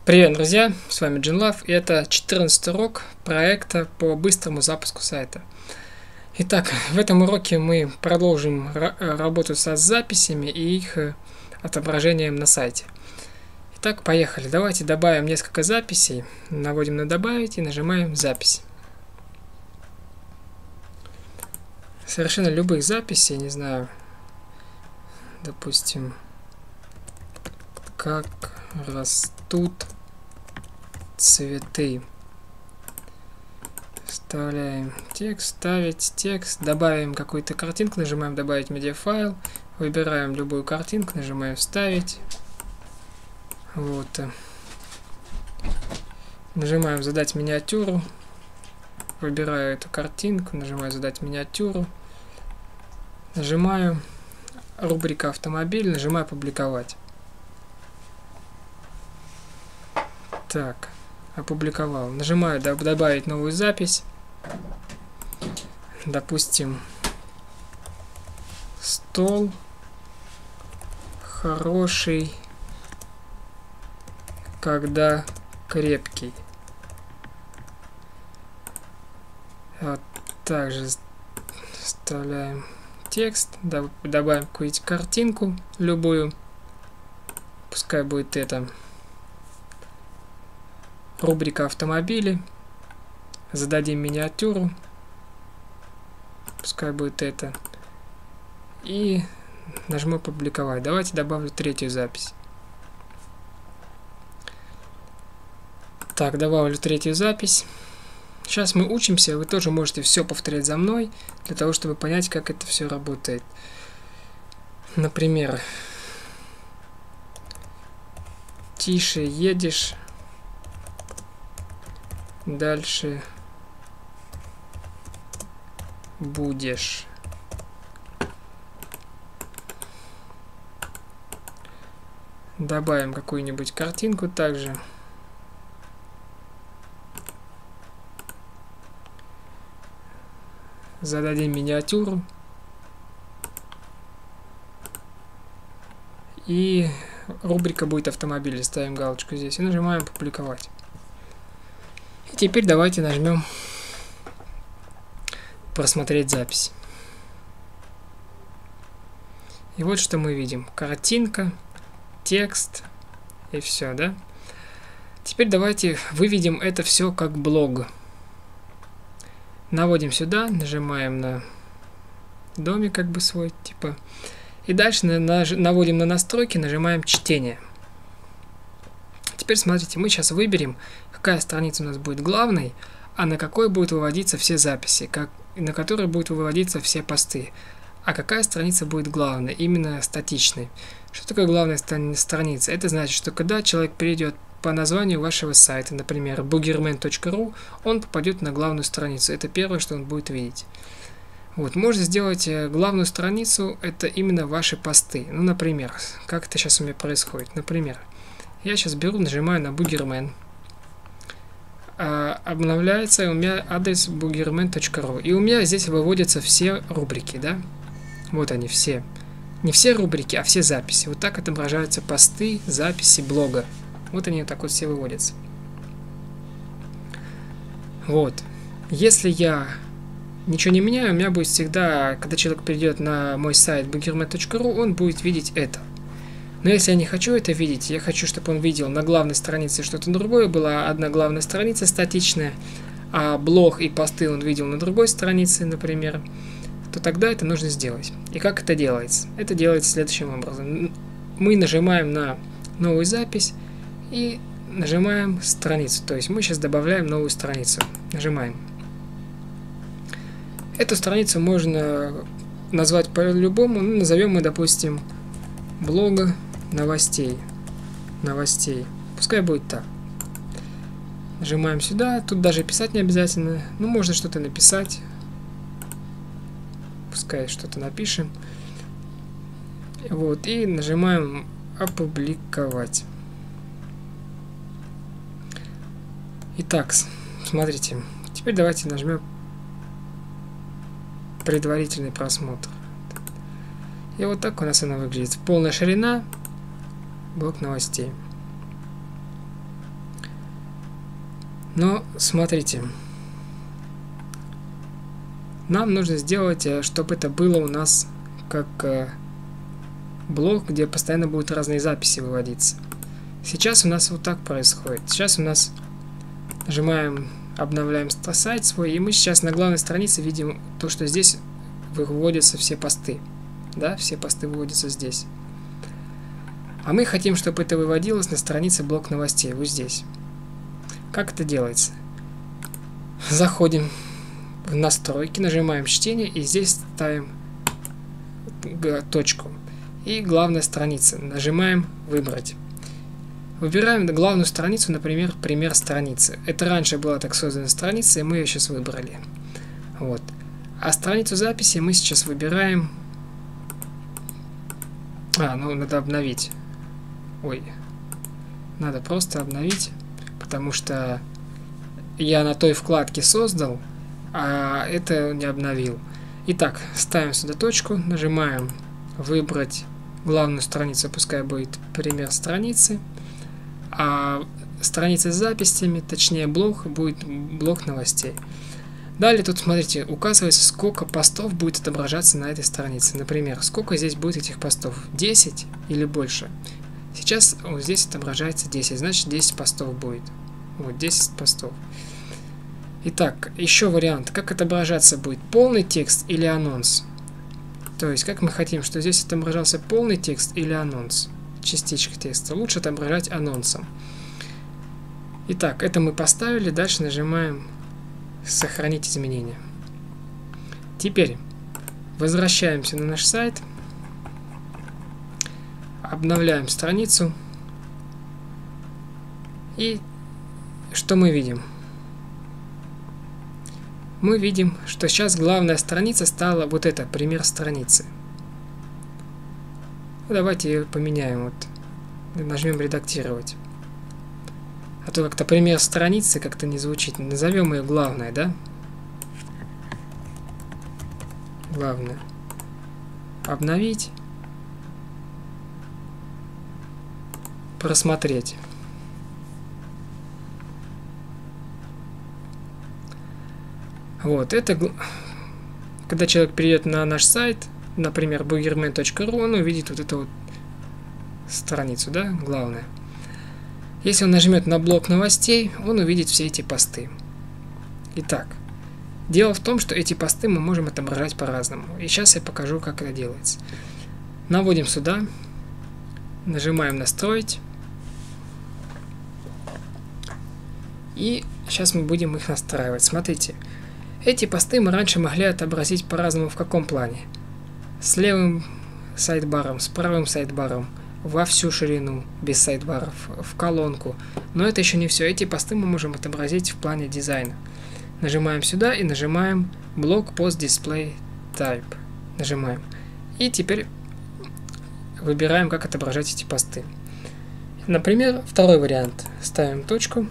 Привет, друзья! С вами Джинлав, и это 14-й урок проекта по быстрому запуску сайта. Итак, в этом уроке мы продолжим работу со записями и их отображением на сайте. Итак, поехали. Давайте добавим несколько записей. Наводим на «Добавить» и нажимаем «Запись». Совершенно любых записей, не знаю, допустим, как растут цветы. Вставляем текст, ставить текст, добавим какую-то картинку, нажимаем «Добавить медиафайл», выбираем любую картинку, нажимаем «Вставить». Вот. Нажимаем «Задать миниатюру», выбираю эту картинку, нажимаю «Задать миниатюру», нажимаю рубрика «Автомобиль», нажимаю «Опубликовать». Так, опубликовал. Нажимаю «Добавить новую запись». Допустим, стол хороший, когда крепкий. Вот также вставляем текст, добавим какую-нибудь картинку, любую. Пускай будет это. Рубрика «Автомобили». Зададим миниатюру. Пускай будет это. И нажму «Публиковать». Давайте добавлю третью запись. Так, добавлю третью запись. Сейчас мы учимся, вы тоже можете все повторять за мной, для того, чтобы понять, как это все работает. Например, тише едешь, дальше будешь. Добавим какую-нибудь картинку также. Зададим миниатюру. И рубрика будет «Автомобили». Ставим галочку здесь и нажимаем «Публиковать». И теперь давайте нажмем «Просмотреть запись». И вот что мы видим. Картинка, текст и все, да? Теперь давайте выведем это все как блог. Наводим сюда, нажимаем на домик как бы свой, типа. И дальше наводим на настройки, нажимаем «Чтение». Теперь смотрите, мы сейчас выберем, какая страница у нас будет главной, а на какой будут выводиться все записи, на которой будут выводиться все посты. А какая страница будет главной, именно статичной. Что такое главная страница? Это значит, что когда человек перейдет по названию вашего сайта, например, boogerman.ru, он попадет на главную страницу. Это первое, что он будет видеть. Вот, можно сделать главную страницу, это именно ваши посты. Ну, например, как это сейчас у меня происходит. Например, я сейчас беру, нажимаю на Boogerman. Обновляется у меня адрес boogerman.ru. И у меня здесь выводятся все рубрики, да? Вот они все. Не все рубрики, а все записи. Вот так отображаются посты, записи блога. Вот они вот так вот все выводятся. Вот. Если я ничего не меняю, у меня будет всегда, когда человек придет на мой сайт boogerman.ru, он будет видеть это. Но если я не хочу это видеть, я хочу, чтобы он видел на главной странице что-то другое, была одна главная страница статичная, а блог и посты он видел на другой странице, например, то тогда это нужно сделать. И как это делается? Это делается следующим образом. Мы нажимаем на новую запись и нажимаем страницу. То есть мы сейчас добавляем новую страницу. Нажимаем. Эту страницу можно назвать по-любому. Ну, назовем мы, допустим, блога новостей. Пускай будет так. Нажимаем сюда. Тут даже писать не обязательно. Ну, можно что-то написать. Пускай что-то напишем. Вот. И нажимаем «Опубликовать». Итак, смотрите. Теперь давайте нажмем «Предварительный просмотр». И вот так у нас она выглядит. Полная ширина, блок новостей. Но смотрите, нам нужно сделать, чтобы это было у нас как блок, где постоянно будут разные записи выводиться. Сейчас у нас вот так происходит. Сейчас у нас нажимаем, обновляем сайт свой, и мы сейчас на главной странице видим то, что здесь выводятся все посты. Да, все посты выводятся здесь. А мы хотим, чтобы это выводилось на странице блок новостей, вот здесь. Как это делается? Заходим в настройки, нажимаем чтение, и здесь ставим точку. И главная страница. Нажимаем выбрать. Выбираем главную страницу, например, пример страницы. Это раньше была так создана страница, и мы ее сейчас выбрали. Вот. А страницу записи мы сейчас выбираем. Ну надо обновить. Ой. Надо просто обновить, потому что я на той вкладке создал, а это не обновил. Итак, ставим сюда точку, нажимаем выбрать главную страницу, пускай будет пример страницы, а страница с записями, точнее блок, будет блок новостей. Далее тут, смотрите, указывается, сколько постов будет отображаться на этой странице. Например, сколько здесь будет этих постов? 10 или больше? Сейчас вот здесь отображается 10, значит 10 постов будет. Вот 10 постов. Итак, еще вариант, как отображаться будет, полный текст или анонс. То есть, как мы хотим, что здесь отображался полный текст или анонс. Частичка текста. Лучше отображать анонсом. Итак, это мы поставили, дальше нажимаем «Сохранить изменения». Теперь возвращаемся на наш сайт, обновляем страницу, и что мы видим? Мы видим, что сейчас главная страница стала вот эта, пример страницы. Давайте ее поменяем, вот, нажмем «Редактировать». А то как-то пример страницы как-то не звучит. Назовем ее главной, да? Главное. Обновить. Просмотреть. Вот, это когда человек придет на наш сайт, например, boogerman.ru, он увидит вот эту вот страницу, да, главное. Если он нажмет на блок новостей, он увидит все эти посты. Итак, дело в том, что эти посты мы можем отображать по-разному. И сейчас я покажу, как это делается. Наводим сюда, нажимаем «Настроить». И сейчас мы будем их настраивать. Смотрите, эти посты мы раньше могли отобразить по-разному. В каком плане? С левым сайдбаром, с правым сайдбаром, во всю ширину, без сайдбаров, в колонку. Но это еще не все. Эти посты мы можем отобразить в плане дизайна. Нажимаем сюда и нажимаем блок Post Display Type. Нажимаем. И теперь выбираем, как отображать эти посты. Например, второй вариант. Ставим точку.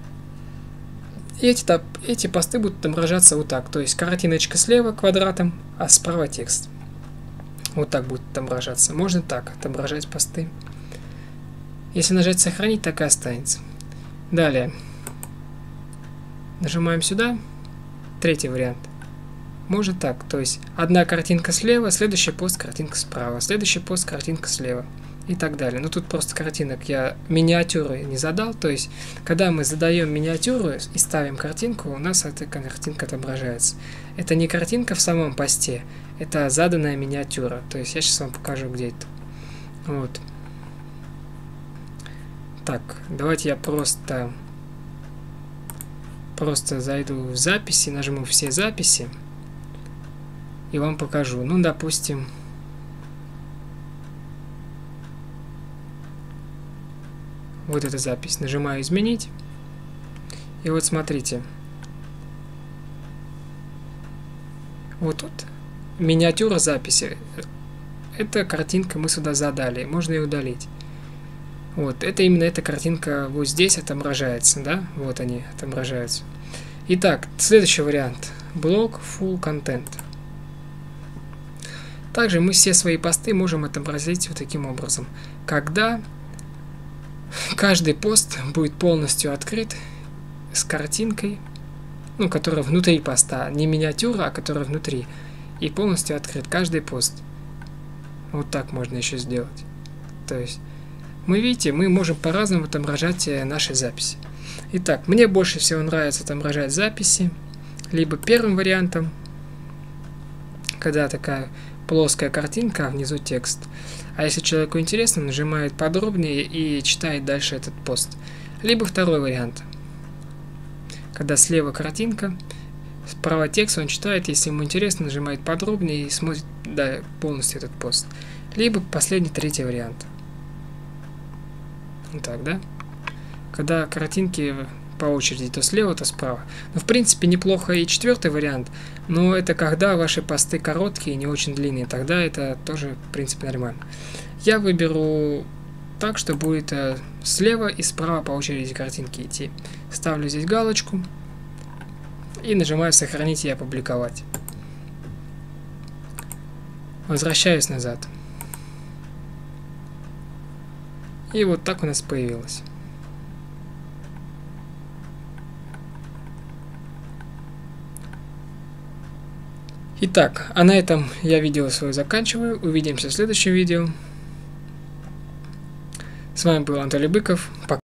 И эти посты будут отображаться вот так. То есть картиночка слева квадратом, а справа текст. Вот так будет отображаться. Можно так отображать посты. Если нажать «Сохранить», так и останется. Далее. Нажимаем сюда. Третий вариант. Может так. То есть одна картинка слева, следующий пост картинка справа, следующий пост картинка слева. И так далее. Но тут просто картинок я миниатюры не задал. То есть, когда мы задаем миниатюру и ставим картинку, у нас эта картинка отображается. Это не картинка в самом посте, это заданная миниатюра. То есть, я сейчас вам покажу, где это. Вот. Так, давайте я просто зайду в записи, нажму «Все записи» и вам покажу. Ну, допустим, вот эта запись. Нажимаю «Изменить». И вот смотрите. Вот тут миниатюра записи. Эта картинка мы сюда задали. Можно ее удалить. Вот. Это именно эта картинка вот здесь отображается. Да? Вот они отображаются. Итак, следующий вариант. Блок Full Content. Также мы все свои посты можем отобразить вот таким образом. Когда каждый пост будет полностью открыт с картинкой, ну, которая внутри поста, не миниатюра, а которая внутри, и полностью открыт каждый пост. Вот так можно еще сделать. То есть, мы видите, мы можем по-разному отображать наши записи. Итак, мне больше всего нравится отображать записи, либо первым вариантом, когда такая плоская картинка, а внизу текст. А если человеку интересно, нажимает подробнее и читает дальше этот пост. Либо второй вариант, когда слева картинка, справа текст, он читает, если ему интересно, нажимает подробнее и смотрит полностью этот пост. Либо последний, третий вариант. Вот так, да? Когда картинки по очереди то слева, то справа. Но в принципе неплохо и четвертый вариант, но это когда ваши посты короткие, не очень длинные, тогда это тоже в принципе нормально. Я выберу так, что будет слева и справа по очереди картинки идти. Ставлю здесь галочку и нажимаю сохранить и опубликовать. Возвращаюсь назад. И вот так у нас появилось. Итак, а на этом я видео свое заканчиваю. Увидимся в следующем видео. С вами был Анатолий Быков. Пока.